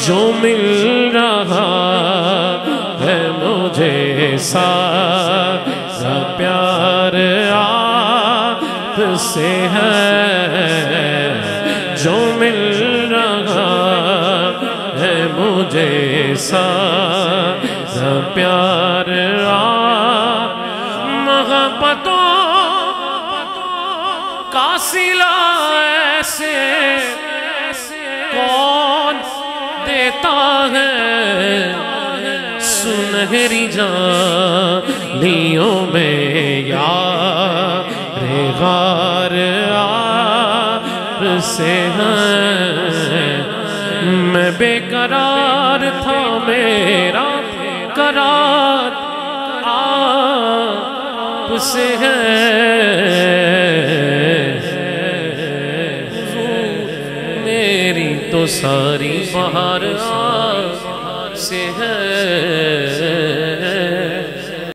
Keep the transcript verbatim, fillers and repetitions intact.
جو مل رہا ہے مجھے سارا پیار آپ سے ہے، جو مل رہا ہے مجھے سارا پیار آپ، محبتوں کا صلہ ایسے کون دیتا ہے، سنہری جانیوں میں یار غار آپ سے ہے، میں بے قرار تھا میرا قرار آپ سے ہے، میری تو ساری بہار آپ سے ہے۔